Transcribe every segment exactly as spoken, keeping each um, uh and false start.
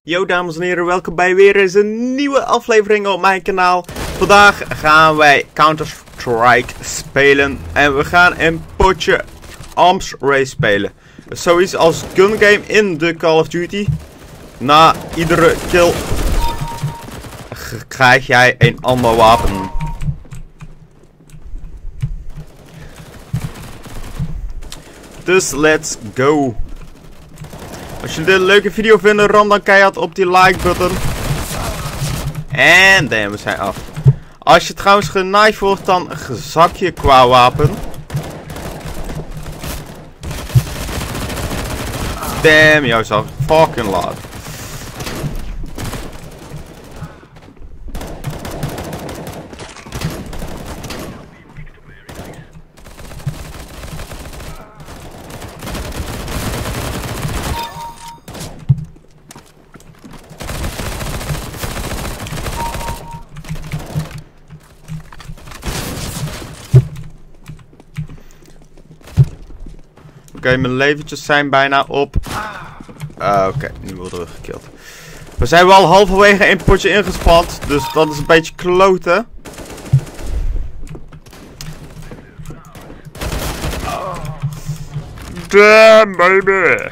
Yo dames en heren, welkom bij weer eens een nieuwe aflevering op mijn kanaal. Vandaag gaan wij Counter-Strike spelen en we gaan een potje Arms Race spelen. Zoiets als gun game in de Call of Duty. Na iedere kill krijg jij een ander wapen. Dus let's go. Als jullie dit een leuke video vinden, ram dan keihard op die like button. En damn, we zijn af. Als je trouwens genaaid wordt, dan zak je qua wapen. Damn, jou zag fucking laat. Oké, okay, mijn leventjes zijn bijna op. Uh, Oké, okay, nu worden we gekild. We zijn wel halverwege een potje ingespat, dus dat is een beetje kloten. Damn, baby.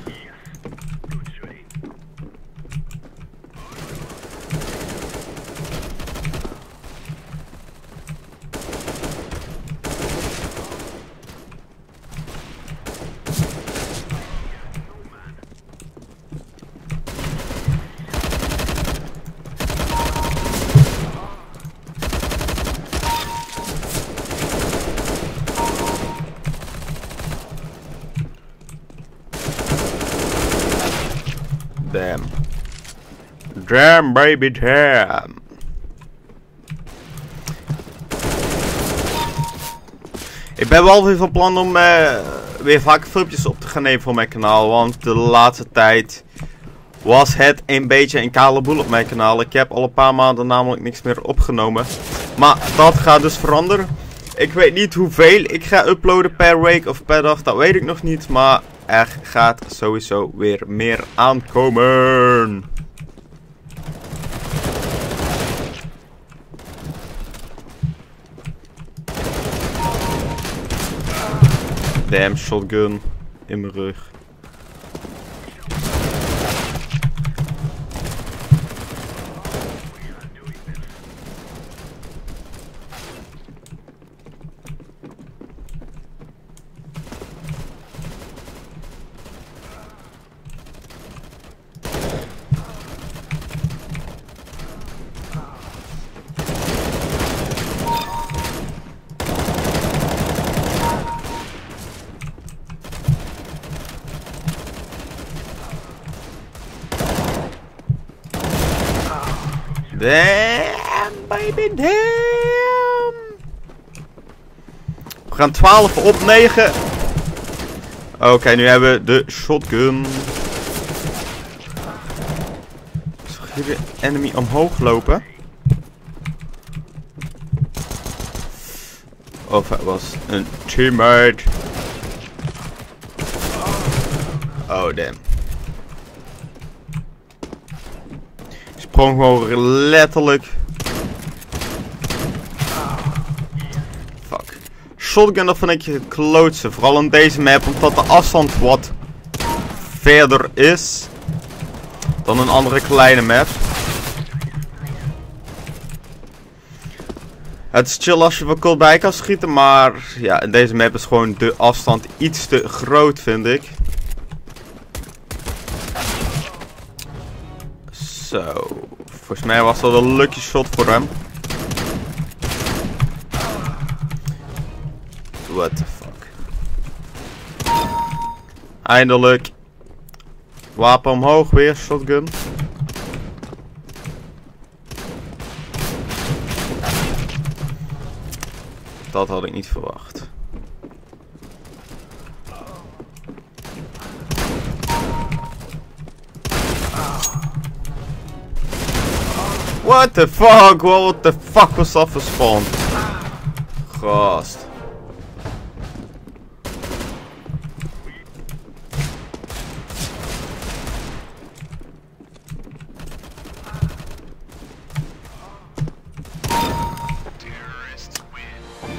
Damn. Damn, baby, damn. Ik ben wel weer van plan om uh, weer vaker filmpjes op te gaan nemen voor mijn kanaal. Want de laatste tijd was het een beetje een kale boel op mijn kanaal. Ik heb al een paar maanden namelijk niks meer opgenomen. Maar dat gaat dus veranderen. Ik weet niet hoeveel ik ga uploaden per week of per dag. Dat weet ik nog niet. Maar er gaat sowieso weer meer aankomen. Damn, shotgun in mijn rug. Damn, baby, damn. We gaan twaalf op negen. Oké, okay, nu hebben we de shotgun. Zag je de enemy omhoog lopen? Of het was een teammate. Oh, damn. Sprong gewoon letterlijk. Fuck. Shotgun, dat vind ik het klootste. Vooral in deze map, omdat de afstand wat verder is dan een andere kleine map. Het is chill als je wel cool bij kan schieten, maar ja, in deze map is gewoon de afstand iets te groot, vind ik. Zo, volgens mij was dat een lucky shot voor hem. What the fuck. Eindelijk. Wapen omhoog weer, shotgun. Dat had ik niet verwacht. What the fuck? What the fuck was dat voor spawn? Gast.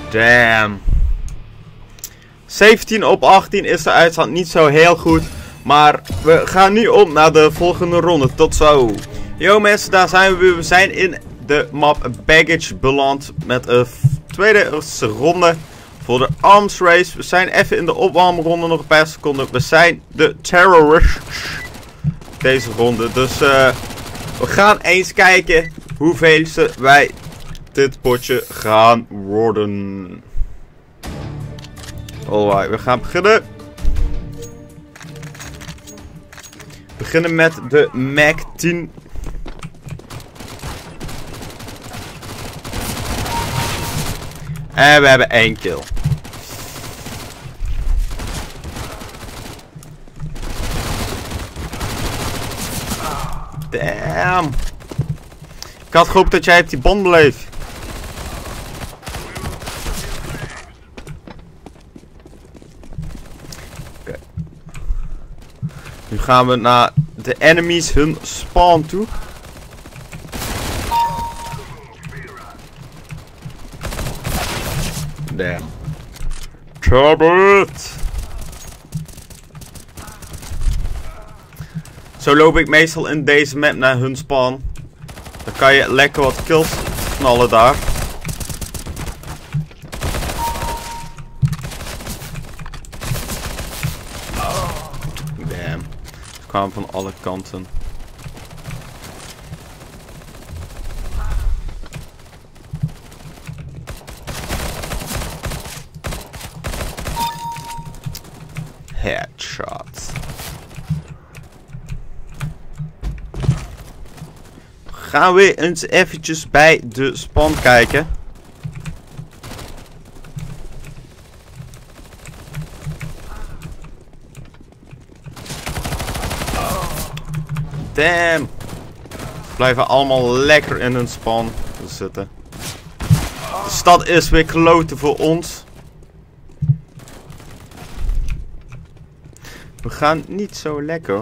Damn. zeventien op achttien is de uitstand niet zo heel goed. Maar we gaan nu op naar de volgende ronde. Tot zo. Yo mensen, daar zijn we weer. We zijn in de map Baggage beland. Met een tweede ronde voor de Arms Race. We zijn even in de opwarmronde, nog een paar seconden. We zijn de terrorists deze ronde. Dus uh, we gaan eens kijken hoeveelste wij dit potje gaan worden. Alright, we gaan beginnen. We beginnen met de Mac tien. En we hebben één kill. Damn. Ik had gehoopt dat jij op die bom bleef. Okay. Nu gaan we naar de enemies hun spawn toe. Damn. Troubled. Zo loop ik meestal in deze map naar hun spawn. Dan kan je lekker wat kills knallen daar. Damn. Ze kwamen van alle kanten. Headshot. Gaan we eens eventjes bij de spawn kijken. Damn. Ze blijven allemaal lekker in hun spawn zitten. De stad is weer kloten voor ons. We gaan niet zo lekker.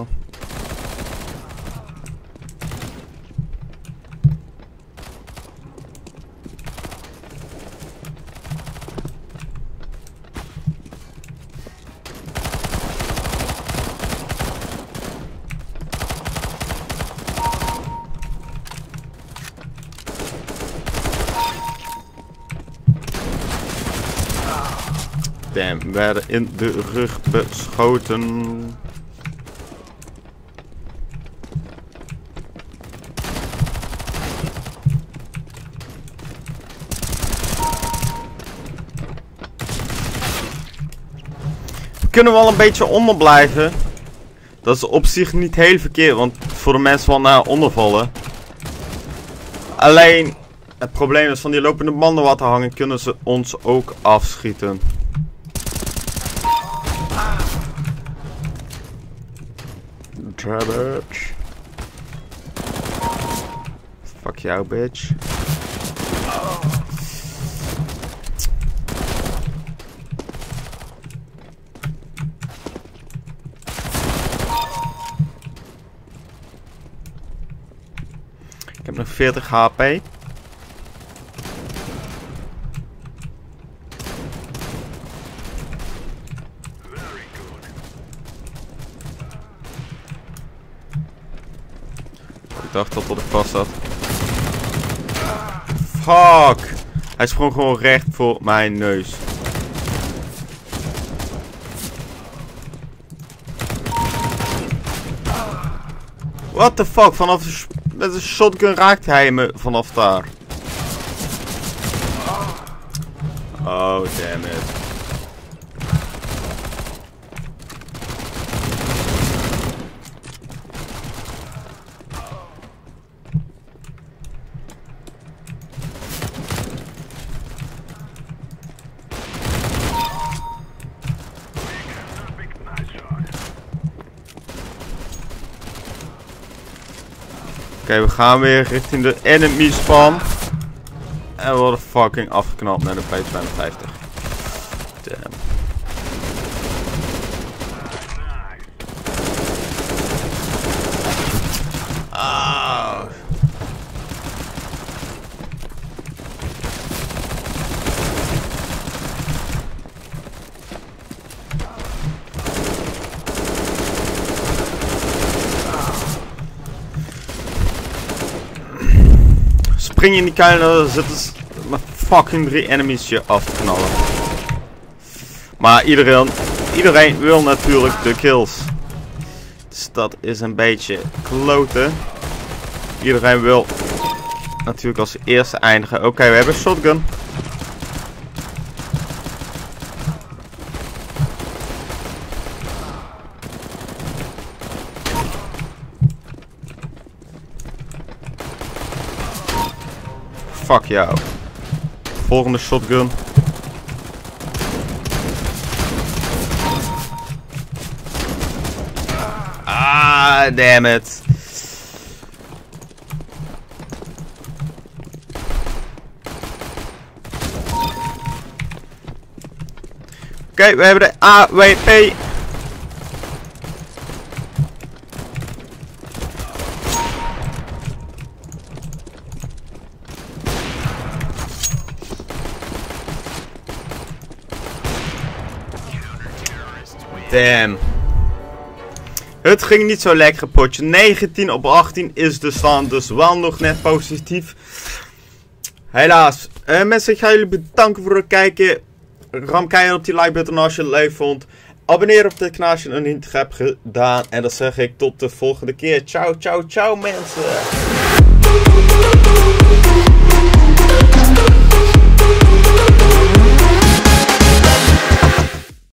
Damn, we werden in de rug beschoten. We kunnen wel een beetje onder blijven. Dat is op zich niet heel verkeerd, want voor de mensen wat naar onder vallen. Alleen, het probleem is van die lopende banden wat te hangen, kunnen ze ons ook afschieten. Bitch. Fuck jou, bitch. Ik heb nog veertig H P. Ik dacht dat tot ik vast zat. Fuck! Hij sprong gewoon recht voor mijn neus. What the fuck? Vanaf de met een shotgun raakte hij me vanaf daar. Oh, damn it. Oké, okay, we gaan weer richting de enemy spawn. En we worden fucking afgeknapt met een P tweehonderdvijftig. Damn. Ah. spring je in die kuil en dan zitten ze met fucking drie enemies je af te knallen. Maar iedereen, iedereen wil natuurlijk de kills. Dus dat is een beetje kloten. Iedereen wil natuurlijk als eerste eindigen. Oké, okay, we hebben een shotgun. Fuck jou. Volgende shotgun. Ah, damn it. Oké, okay, we hebben de A W P. Damn. Het ging niet zo lekker, potje. negentien op achttien is de stand, dus wel nog net positief. Helaas. Uh, mensen, ik ga jullie bedanken voor het kijken. Ram keihard op die like button als je het leuk vond. Abonneer op dit kanaal als je het nog niet hebt gedaan. En dan zeg ik tot de volgende keer. Ciao, ciao, ciao mensen.